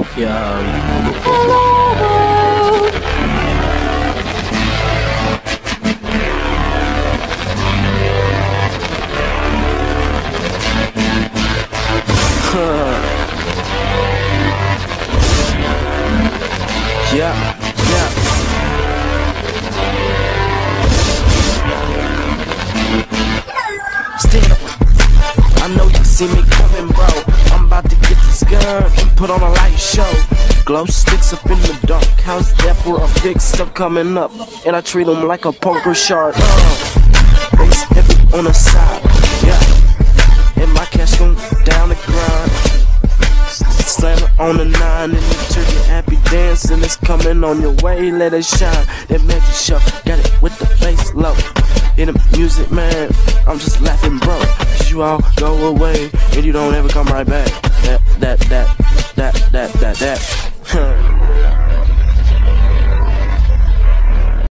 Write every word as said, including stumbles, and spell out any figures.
Yeah. Yeah, yeah. Stand up. I know you see me coming, bro. I'm about to get this gun and put on a light show. Glow sticks up in the dark. How's that for a fix? I'm coming up, and I treat them like a poker shark. Uh, bass heavy on the side, yeah. And my cash gon' down the grind. Slammer on the nine, and the turkey happy dancing. It's coming on your way, let it shine. That magic show, got it with the bass low. In the music, man, I'm just laughing, bro. Cause you all go away, and you don't ever come right back. That, that, that, that, that, that, that.